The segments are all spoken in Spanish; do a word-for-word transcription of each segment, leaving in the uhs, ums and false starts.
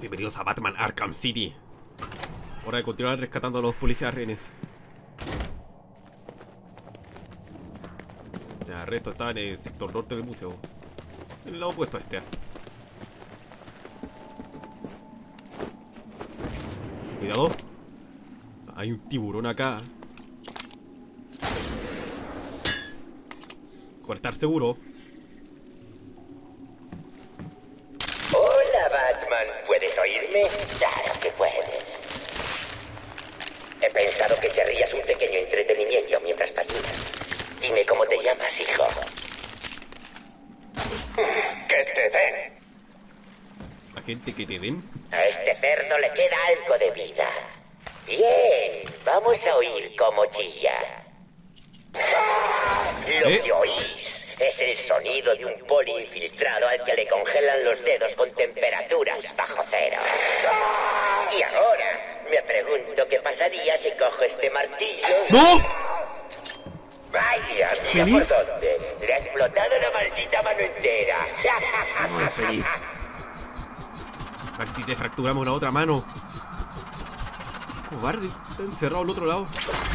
Bienvenidos a Batman Arkham City. Hora de continuar rescatando a los policías rehenes. Ya, el resto está en el sector norte del museo. En el lado opuesto a este. Cuidado. Hay un tiburón acá. Mejor estar seguro. Hola, Batman. ¿Puedes oírme? Claro que puedes. He pensado que querrías un pequeño entretenimiento mientras patinas. Dime cómo te llamas, hijo. ¡Que te den! La gente que te den. A este cerdo le queda algo de vida. Bien, vamos a oír cómo chilla. Lo ¿Eh? que oís es el sonido de un poli infiltrado al que le congelan los dedos con temperaturas bajo cero. Y ahora me pregunto qué pasaría si cojo este martillo. ¡No! Vaya, mira ¿Feliz? por dónde. Le ha explotado la maldita mano entera. Muy feliz. A ver si te fracturamos la otra mano. Cobarde, está encerrado al otro lado.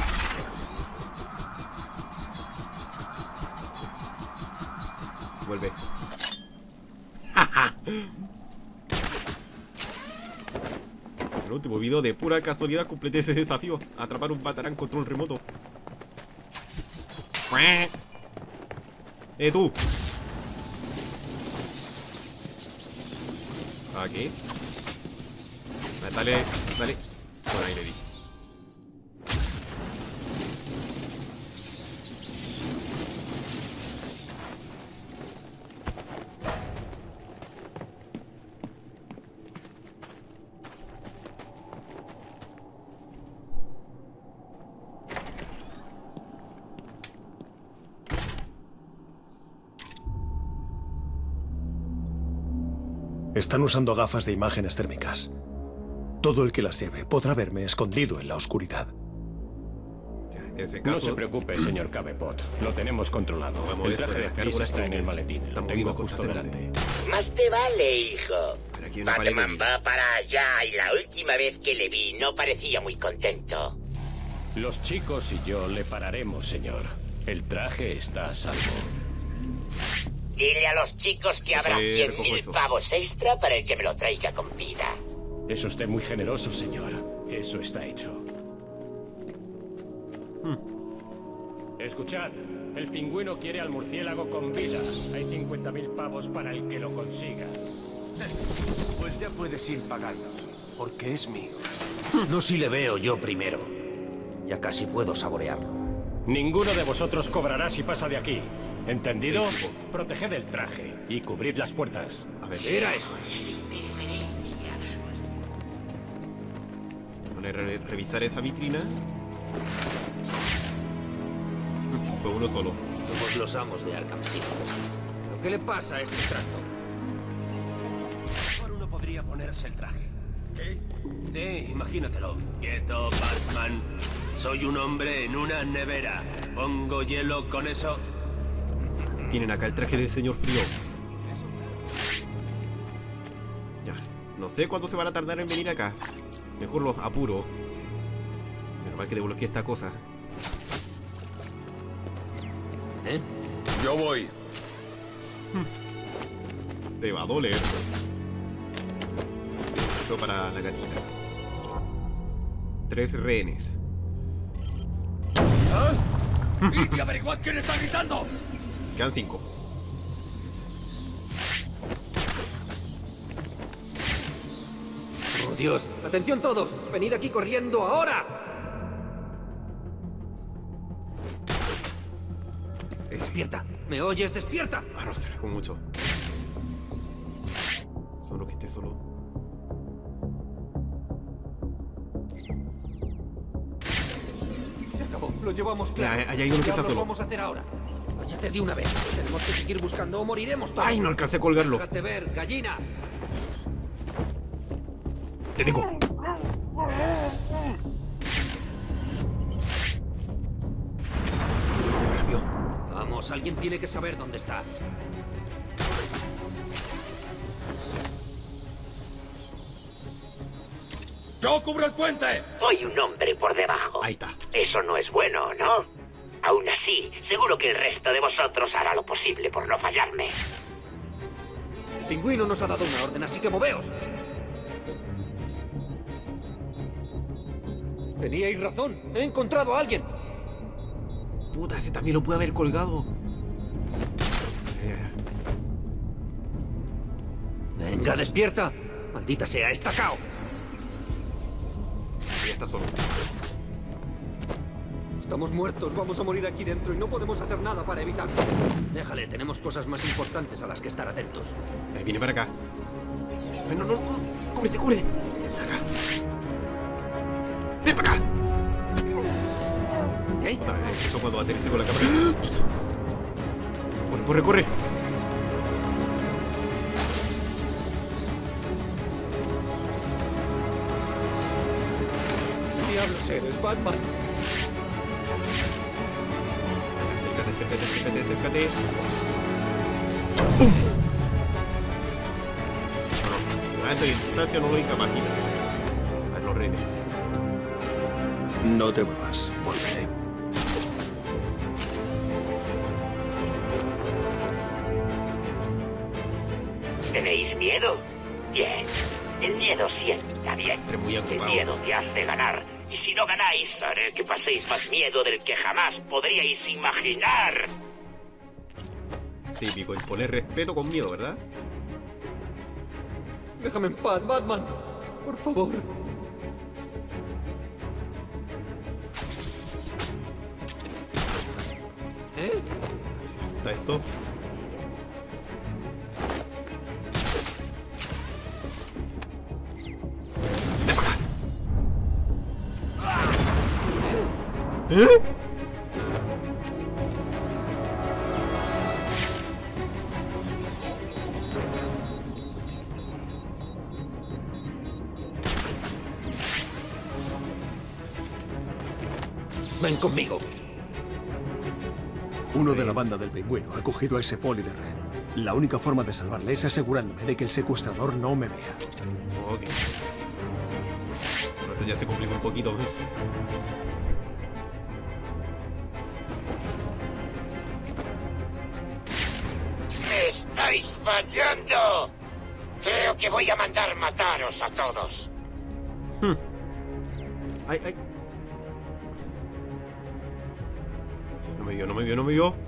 Vuelve. En el último video, de pura casualidad, completé ese desafío. Atrapar un batarán control remoto. Eh, tú. Aquí. Dale, dale. Por ahí le di. Están usando gafas de imágenes térmicas. Todo el que las lleve podrá verme escondido en la oscuridad. Ya, en ese No caso, se preocupe, señor Cabepot. Lo tenemos controlado. Vamos a El ver, traje de eso, Chris alguna está en está- el maletín. Lo estamos tengo viendo justo cosas delante. Más te vale, hijo. Pero aquí hay una pared Batman de- va para allá y la última vez que le vi no parecía muy contento. Los chicos y yo le pararemos, señor. El traje está a salvo. Dile a los chicos que habrá Oye, cien recojo mil eso. pavos extra para el que me lo traiga con vida. Es usted muy generoso, señor. Eso está hecho. Escuchad. El pingüino quiere al murciélago con vida. Hay cincuenta mil pavos para el que lo consiga. Pues ya puedes ir pagando, porque es mío. No si le veo yo primero. Ya casi puedo saborearlo. Ninguno de vosotros cobrará si pasa de aquí. ¿Entendido? Sí, chicos. Proteged el traje y cubrid las puertas. A ver, Era eso. voy a re- revisar esa vitrina. Fue uno solo. Somos los amos de Arkham City. ¿Pero qué le pasa a este trasto? Mejor uno podría ponerse el traje. ¿Qué? Sí, imagínatelo. Quieto, Batman. Soy un hombre en una nevera. ¿Pongo hielo con eso? Tienen acá el traje del señor frío. Ya, no sé cuánto se van a tardar en venir acá. Mejor los apuro. Menos mal que desbloqueé esta cosa. ¿Eh? Yo voy. Te va a doler. Esto para la gatita. Tres rehenes. ¡Y averiguad quién está gritando! Quedan cinco. ¡Oh, Dios! ¡Atención todos! ¡Venid aquí corriendo ahora! Ese. ¡Despierta! ¿Me oyes? ¡Despierta! Ah, no se alejó mucho. Solo que esté solo. Se acabó. Lo llevamos claro. Ya, ahí hay uno que ¿Qué está diablos solo. vamos a hacer ahora? Váyate de una vez. Tenemos que seguir buscando o moriremos todos. ¡Ay, no alcancé a colgarlo! Déjate ver, gallina. ¡Te tengo! Rápido. Vamos, alguien tiene que saber dónde está. ¡Yo cubro el puente! Soy un hombre por debajo. Ahí está. Eso no es bueno, ¿no? Aún así, seguro que el resto de vosotros hará lo posible por no fallarme. El pingüino nos ha dado una orden, así que moveos. Teníais razón. He encontrado a alguien. Puta, ese también lo puede haber colgado. Eh, Venga, despierta. Maldita sea, está cao. ya está solo. Estamos muertos, vamos a morir aquí dentro y no podemos hacer nada para evitarlo. Déjale, tenemos cosas más importantes a las que estar atentos. Ahí viene para acá. Ay, no, no, no. Cúbrete, cúbrete. Acá. Ven para acá. ¿Eh? Puta, eso cuando va a tener este con la cámara. Corre, corre, corre. ¿Qué diablos eres, Batman? Acércate, acércate, acércate, acércate. ¡Pum! No, no. A esa distancia no lo incapacita. A los renes. No te muevas. Volveré. ¿Tenéis miedo? Bien. El miedo sienta bien. Estoy muy El ocupado. miedo te hace ganar. Y si no ganáis, haré que paséis más miedo del que jamás podríais imaginar. Típico, imponer respeto con miedo, ¿verdad? Déjame en paz, Batman. Por favor. ¿Eh? Así está esto. Ven para acá. ¿Eh? Ven conmigo. Uno de la banda del pingüino ha cogido a ese poli de Ren. La única forma de salvarle es asegurándome de que el secuestrador no me vea. Ok. Ahora ya se complicó un poquito, ¿ves? ¡Me estáis fallando! Creo que voy a mandar mataros a todos. Ay, ay. No me vio, no me vio, no me vio.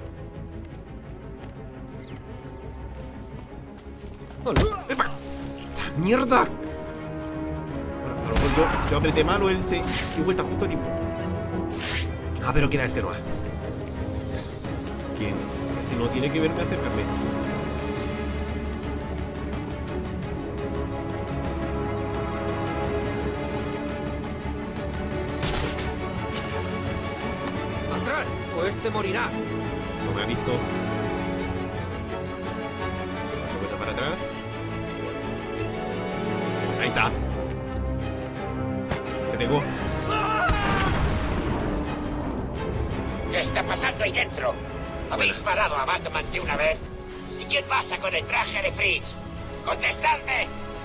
¡Epa! ¡Chucha, ¡mierda! Bueno, a lo mejor yo, yo apreté malo, él se dio vuelta justo a tiempo. Ah, pero queda el cero. ¿Quién? Si no tiene que verme acercarme. ¡Atrás! O este morirá. No me ha visto. Se va la vuelta para atrás. Ahí está. Te tengo. ¿Qué está pasando ahí dentro? ¿Habéis parado a Batman de una vez? ¿Y quién pasa con el traje de Freeze? ¡Contestadme!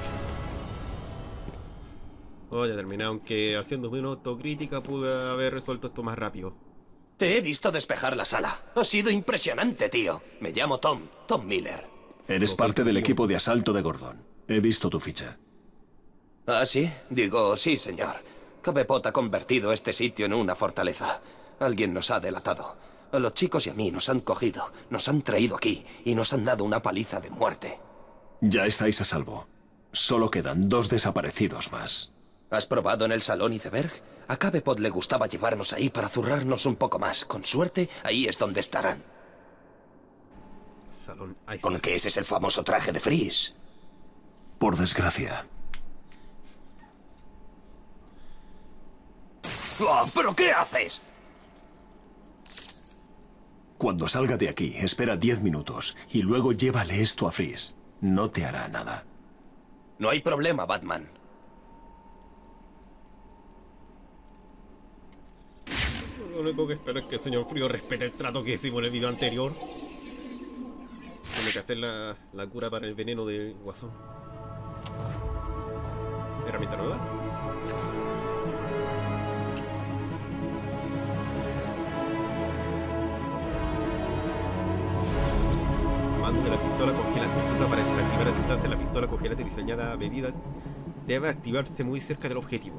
Oh, ya terminé, aunque haciéndome una autocrítica pude haber resuelto esto más rápido. Te he visto despejar la sala. Ha sido impresionante, tío. Me llamo Tom, Tom Miller. Eres No soy parte tu del tío. equipo de asalto de Gordon. He visto tu ficha. ¿Ah, sí? Digo, sí, señor. Cabepot ha convertido este sitio en una fortaleza. Alguien nos ha delatado. A los chicos y a mí nos han cogido, nos han traído aquí y nos han dado una paliza de muerte. Ya estáis a salvo. Solo quedan dos desaparecidos más. ¿Has probado en el salón Iceberg? A Cabepot le gustaba llevarnos ahí para zurrarnos un poco más. Con suerte, ahí es donde estarán. Salón Iceberg. Con que ese es el famoso traje de Freeze. Por desgracia. ¡Oh, ¿pero qué haces? Cuando salga de aquí, espera diez minutos y luego llévale esto a Freeze. No te hará nada. No hay problema, Batman. Lo único que espero es que el señor Frío respete el trato que hicimos en el video anterior. Tiene que hacer la, la cura para el veneno de Guasón. ¿Herramienta nueva? Mando de la pistola congelante. Se usa para desactivar a distancia la pistola congelante diseñada a medida. Debe activarse muy cerca del objetivo.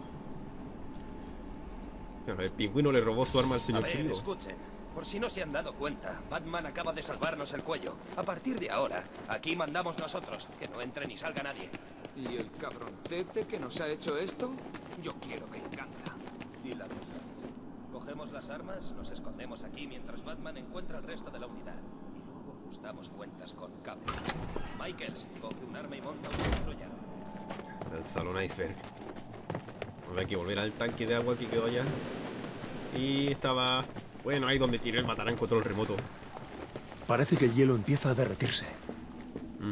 Bueno, el pingüino le robó su arma al señor A ver, querido. escuchen. Por si no se han dado cuenta, Batman acaba de salvarnos el cuello. A partir de ahora, aquí mandamos nosotros. Que no entre ni salga nadie. ¿Y el cabroncete que nos ha hecho esto? Yo quiero venganza. Y la cosa. Cogemos las armas, nos escondemos aquí mientras Batman encuentra el resto de la unidad. Y luego ajustamos cuentas con Cable. Michaels, coge un arma y monta una patrulla. El salón iceberg. Ahora hay que volver al tanque de agua que quedó allá. Y estaba... Bueno, ahí donde tiré el matarán en control remoto. Parece que el hielo empieza a derretirse. Mm.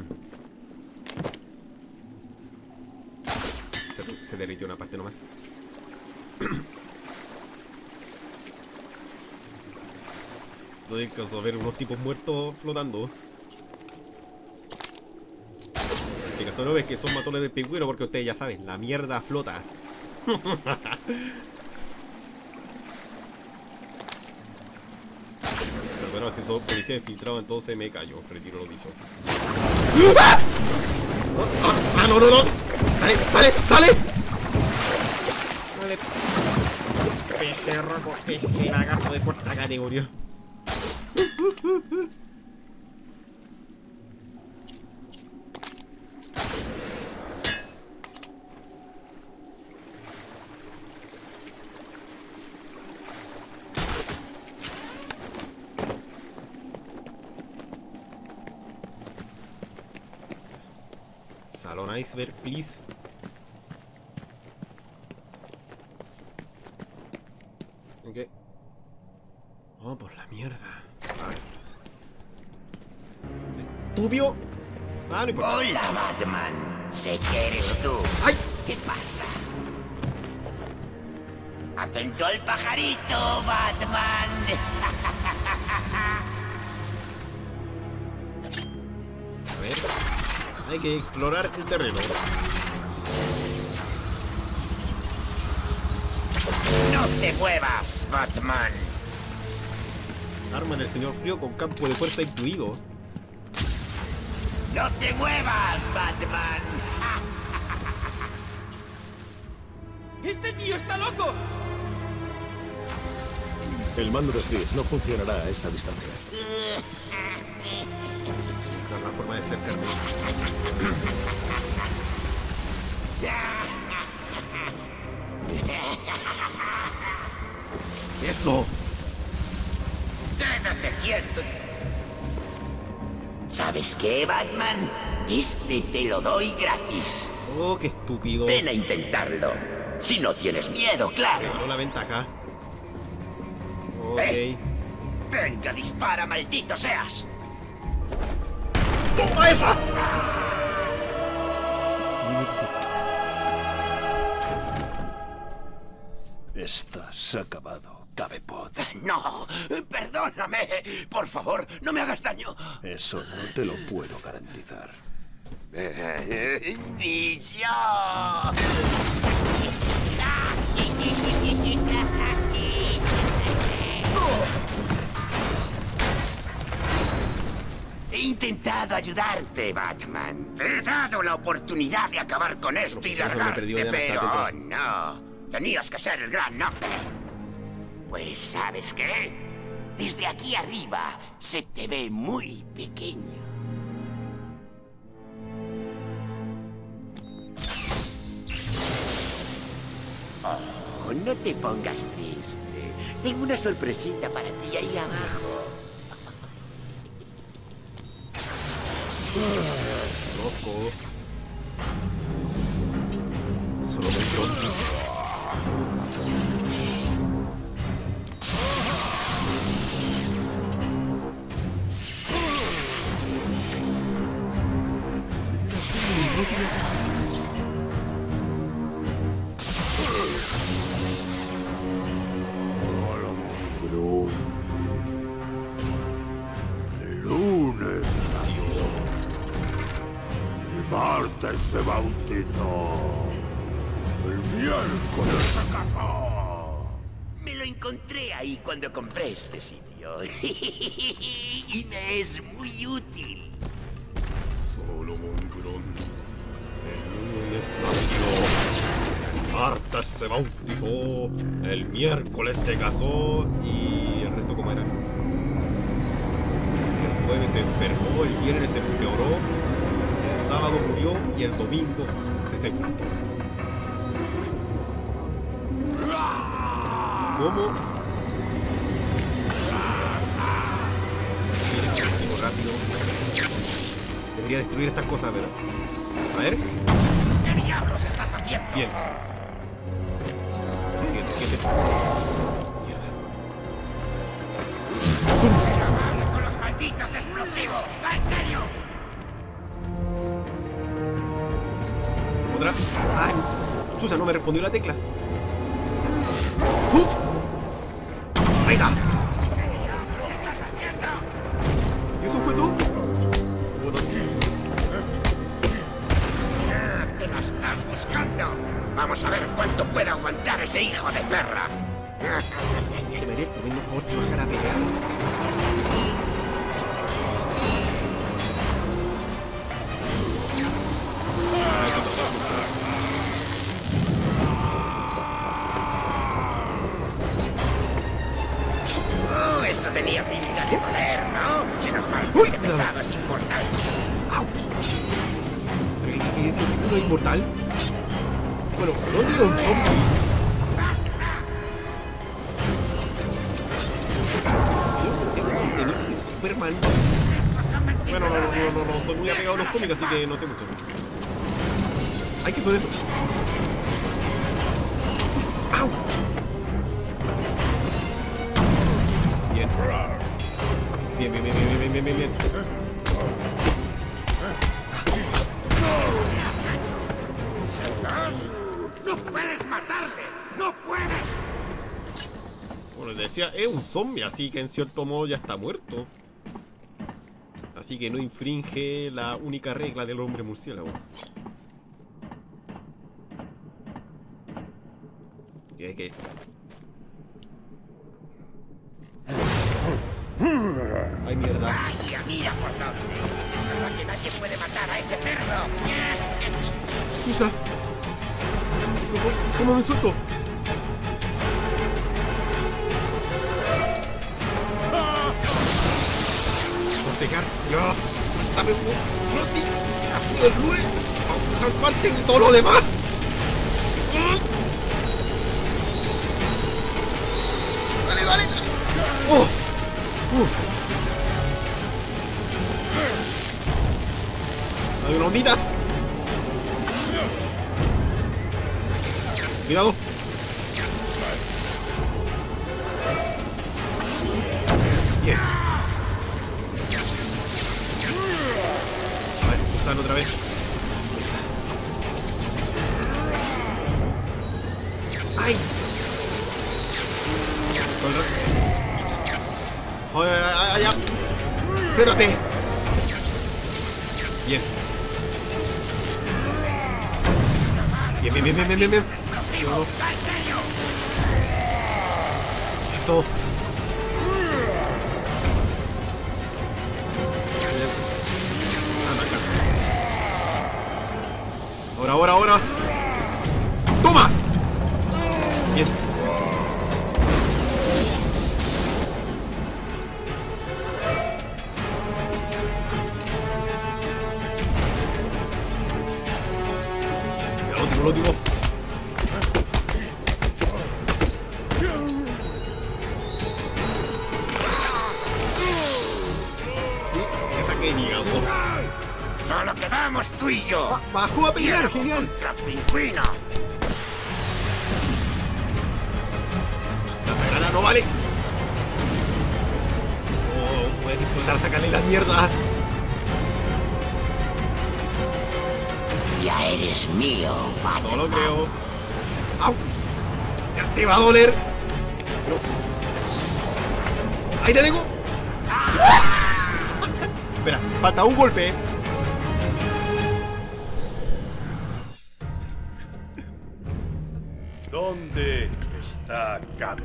Se, se derritió una parte nomás. No alcanzo a ver unos tipos muertos flotando. Que solo ves que son matones de pingüino porque ustedes ya saben, la mierda flota. Pero bueno, si son policías infiltrados, entonces me callo. Retiro lo dicho. ¡Ah! ¡Ah, no, no, no! ¡Dale, dale, dale! Dale. Peje rojo, peje lagarto de cuarta categoría. Salón iceberg, please. Ok. Oh, por la mierda. A ver. Estúpido. Ah, no importa. Hola, Batman. Sé que eres tú. ¡Ay! ¿Qué pasa? Atento al pajarito, Batman. A ver. Hay que explorar el terreno. No te muevas, Batman. Arma del señor frío con campo de fuerza incluido. No te muevas, Batman. ¡Este tío está loco! El mando de Freeze no funcionará a esta distancia. Buscar una forma de acercarme. ¡Eso! Quédate quieto. ¿Sabes qué, Batman? Este te lo doy gratis. Oh, qué estúpido. Ven a intentarlo. Si no tienes miedo, claro. Tengo la ventaja. Ok. ¿Eh? Venga, dispara, maldito seas. ¡Toma esa! Estás acabado, Cabepot. No, perdóname. Por favor, no me hagas daño. Eso no te lo puedo garantizar. Ni yo. He intentado ayudarte, Batman. He dado la oportunidad de acabar con esto y Pero, pues, eso me perdió largarte, de pero bastante, no. Tenías que ser el gran norte. Pues, ¿sabes qué? Desde aquí arriba se te ve muy pequeño. Oh, no te pongas triste. Tengo una sorpresita para ti ahí abajo. Loco. Solo me pronto. El lunes nació. El martes se bautizó. El miércoles. Me lo encontré ahí cuando compré este sitio. Y me es muy útil. Solomon Grundy. El lunes nació. El martes se bautizó. El miércoles se casó. Y el resto, ¿cómo era? El jueves se enfermó. El viernes se empeoró. El sábado murió. Y el domingo se sepultó. ¿Cómo? Rápido. Debería destruir estas cosas, ¿verdad? A ver. ¿Qué diablos estás haciendo? Bien. Siguiente, siguiente. Mierda. ¡Acabad con los malditos explosivos! ¡Va en serio! Otra. ¡Ay! Chusa, no me respondió la tecla. ¡Uh! ¡Ahí está! ¿Y eso fue todo? Bueno. ¿Te la estás buscando? Vamos a ver cuánto puede aguantar ese hijo de perra. Te vería el tremendo favor si bajara a pelear. Oh, eso tenía pinta de poder, ¿no? Menos mal que Uy, ese cuidado. pesado es inmortal. ¡Auch! ¿Pero qué qué es eso? ¿Uno inmortal? Bueno, no digo un zombie. Yo pensé que el de Superman. Bueno, no, no, no, no, no, soy muy apegado a los cómics, así que no sé mucho. Ay, ¿qué son esos? ¡Au! Bien. Bien, bien, bien, bien, bien, bien, bien, bien. ¡No puedes matarle! ¡No puedes! Bueno, les decía, es un zombie, así que en cierto modo ya está muerto. Así que no infringe la única regla del hombre murciélago. ¿Qué? ¿Qué? Ay, mierda. Vaya, mira por dónde. Es verdad que nadie puede matar a ese perro. Usa. ¿Cómo, cómo me suelto? Forcejar. Ya. Suéltame, Grundy. Ha sido el lunes. Vamos a salvarte y todo lo demás. Dale, dale, dale. Oh. Uh. Hay una ondita. Cuidado. Bien. A ver, usarlo otra vez. ¡Ay! ¡Ay, ay, ay, ay! ¡Céntrate! Bien. Bien, bien, bien, bien, bien, bien, bien. Eso. Ahora, ahora, ahora. ¡Toma! Bien. El último, el último. Solo quedamos tú y yo. Ah, bajó a pelear, genial. Contra Pingüino. La sagana no vale. Oh, puedes disfrutar, sacarle la mierda. Ya eres mío, Batman. No lo creo. ¡Au! Ya te va a doler. Pero... ¡ahí te tengo! Espera, falta un golpe. Acabe.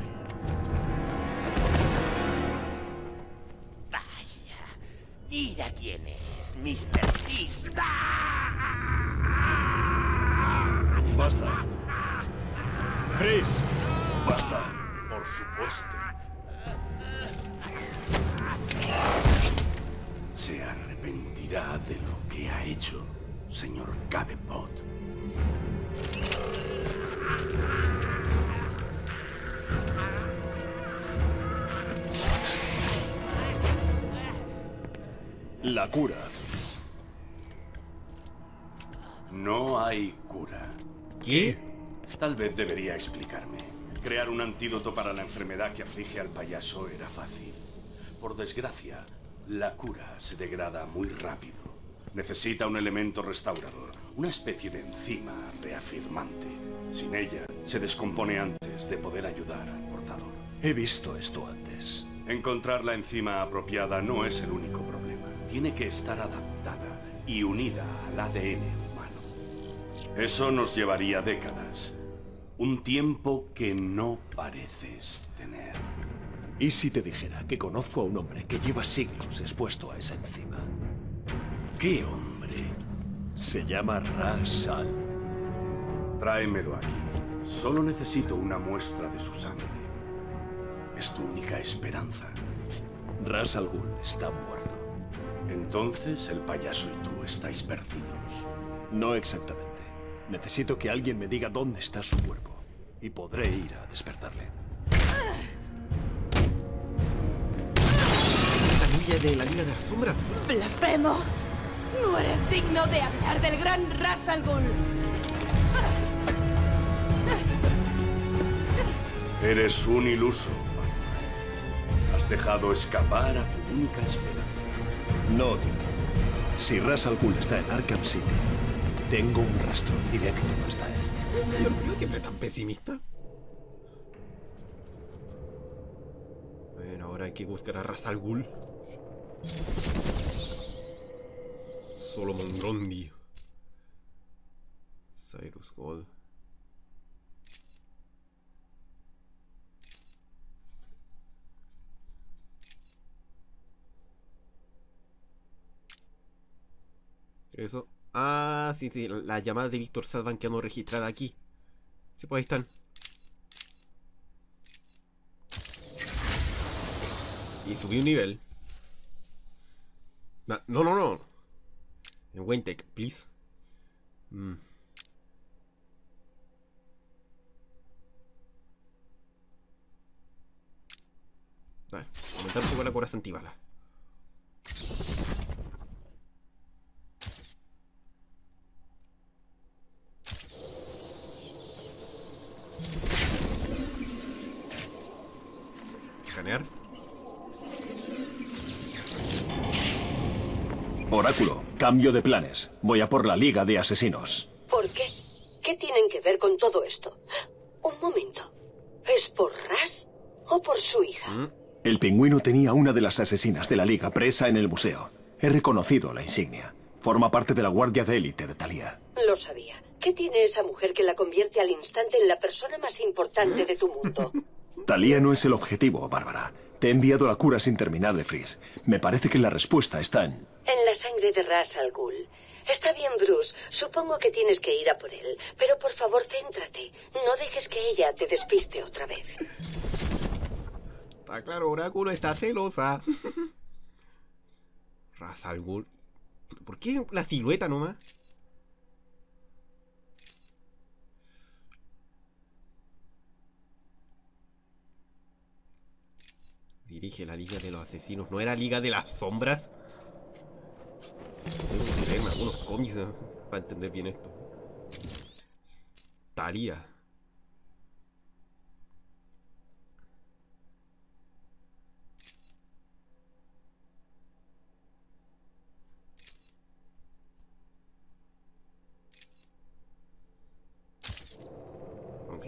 Vaya, mira quién es, mister Fist. Basta. Freeze. Basta. Por supuesto. Se arrepentirá de lo que ha hecho, señor Gabepot. La cura. No hay cura. ¿Qué? Tal vez debería explicarme. Crear un antídoto para la enfermedad que aflige al payaso era fácil. Por desgracia, la cura se degrada muy rápido. Necesita un elemento restaurador, una especie de enzima reafirmante. Sin ella, se descompone antes de poder ayudar al portador. He visto esto antes. Encontrar la enzima apropiada no es el único problema. Tiene que estar adaptada y unida al A D N humano. Eso nos llevaría décadas. Un tiempo que no pareces tener. ¿Y si te dijera que conozco a un hombre que lleva siglos expuesto a esa enzima? ¿Qué hombre? Se llama Ra's al. Tráemelo aquí. Solo necesito una muestra de su sangre. Es tu única esperanza. Ra's al Ghul está muerto. Entonces el payaso y tú estáis perdidos. No exactamente. Necesito que alguien me diga dónde está su cuerpo. Y podré ir a despertarle. ¿La niña de la Liga de la Sombra? ¡Blasfemo! ¡No eres digno de hablar del gran Ra's al Ghul! Eres un iluso, Batman. Has dejado escapar a tu única esperanza. No, tío. Si Ra's al Ghul está en Arkham City, tengo un rastro directo hasta él. Señor Frío, siempre tan pesimista. Bueno, ahora hay que buscar a Ra's al Ghul. Solomon Grundy. Cyrus Gold. Eso. Ah, sí, sí. Las llamadas de Víctor Sass van quedando registradas aquí. Sí, pues ahí están. Y subí un nivel. No, no, no. no. En Wayne-Tech, please. Mm. Vale, aumentar un poco la coraza antibala. Escanear. Oráculo, cambio de planes. Voy a por la Liga de Asesinos. ¿Por qué? ¿Qué tienen que ver con todo esto? Un momento. ¿Es por Ra's o por su hija? ¿Mm? El pingüino tenía una de las asesinas de la Liga presa en el museo. He reconocido la insignia. Forma parte de la guardia de élite de Talia. Lo sabía. ¿Qué tiene esa mujer que la convierte al instante en la persona más importante de tu mundo? Talia no es el objetivo, Bárbara. Te he enviado la cura sin terminar de Freeze. Me parece que la respuesta está en... En la sangre de Ra's al Ghul. Está bien, Bruce. Supongo que tienes que ir a por él. Pero por favor, céntrate. No dejes que ella te despiste otra vez. Está claro, Oráculo está celosa. Ra's al Ghul. ¿Por qué la silueta nomás? Dirige la Liga de los Asesinos. ¿No era Liga de las Sombras? Tengo que leerme algunos cómics, ¿eh? Para entender bien esto. Talia. Ok.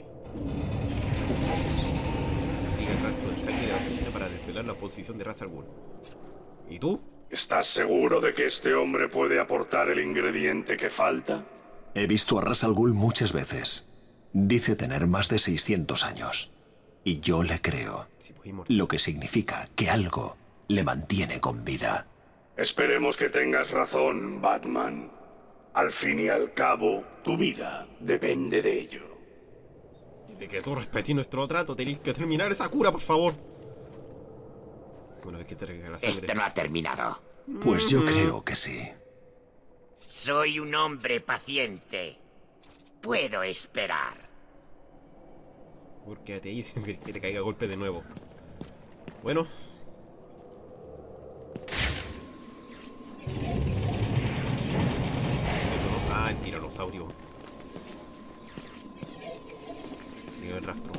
Sigue el rastro de sangre de la asesina para desvelar la posición de Ra's al Ghul. ¿Y tú? ¿Estás seguro de que este hombre puede aportar el ingrediente que falta? He visto a Ra's al Ghul muchas veces. Dice tener más de seiscientos años. Y yo le creo. Lo que significa que algo le mantiene con vida. Esperemos que tengas razón, Batman. Al fin y al cabo, tu vida depende de ello. Dice que tú respetes nuestro trato, tenéis que terminar esa cura, por favor. Una vez que te regala la sangre. Esto no ha terminado. Pues yo creo que sí. Soy un hombre paciente. Puedo esperar. Porque te dicen que te caiga golpe de nuevo. Bueno. Eso no. Ah, el tiranosaurio. Siguió el rastro.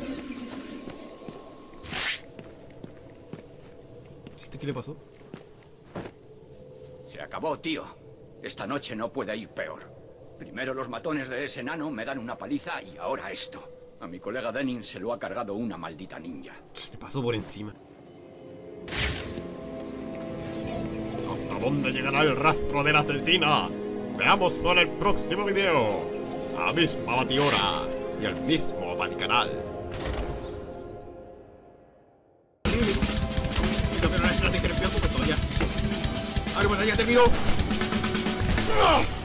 ¿Qué le pasó? Se acabó, tío. Esta noche no puede ir peor. Primero los matones de ese enano me dan una paliza y ahora esto. A mi colega Denning se lo ha cargado una maldita ninja. Le pasó por encima. ¿Hasta dónde llegará el rastro de la asesina? Veámoslo en el próximo video. A la misma batihora y al mismo baticanal. Todavía. Ah, bueno, ya terminó. ¡Ah!